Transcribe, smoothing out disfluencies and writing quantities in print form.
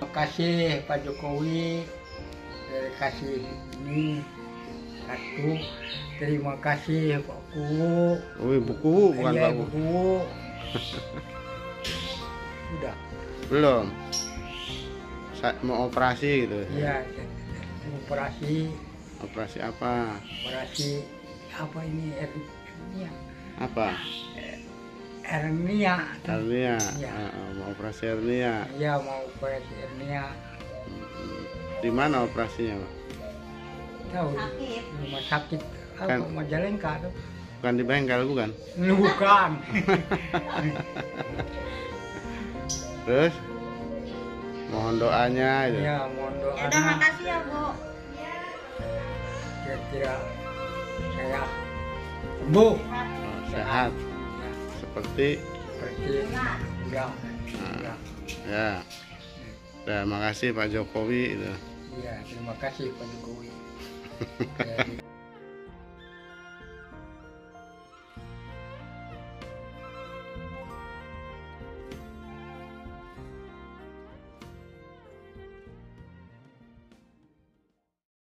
Terima kasih Pak Jokowi, kasih ini kartu. Terima kasih Pak Kuwu. Wih, buku bukan Iya, Pak Ibu Bu. Kuwu. Udah. Belum. Mau operasi gitu. Iya, operasi Apa? apa ini hernia? Apa? Hernia. Hernia. Iya. Mau operasi hernia. Iya, mau operasi hernia. Di mana operasinya, Pak? Tahu rumah sakit apa Kan. Majalengka tuh. Bukan di bengkel, bukan? Bukan. Terus mohon doanya itu. Iya, mohon Ya udah, doanya. makasih ya, Bu. Kira-kira saya sembuh. Sehat Ya, seperti seperti udah. ya. Terima kasih Pak Jokowi itu. Iya, terima kasih Pak Jokowi. Ya,